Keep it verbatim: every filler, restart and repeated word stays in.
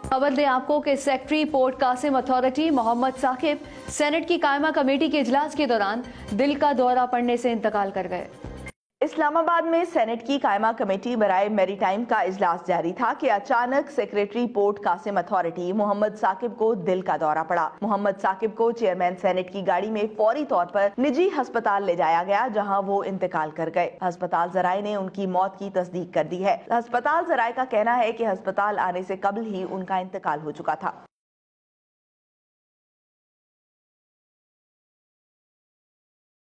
खबर दें आपको कि secretary port Qasim authority Muhammad Saqib senate की कायमा कमेटी के इजलास के दौरान दिल का दौरा पड़ने से इंतकाल कर गए। इस्लामाबाद में सेनेट की कायमा कमेटी बराए मैरीटाइम का इजलास जारी था कि अचानक secretary port Qasim authority Muhammad Saqib को दिल का दौरा पड़ा। मोहम्मद साकिब को चेयरमैन सेनेट की गाड़ी में फौरी तौर पर निजी अस्पताल ले जाया गया, जहां वो इंतकाल कर गए। अस्पताल जराए ने उनकी मौत की तस्दीक कर दी है। अस्पताल जराए का कहना है कि अस्पताल आने से कबल ही उनका इंतकाल हो चुका था।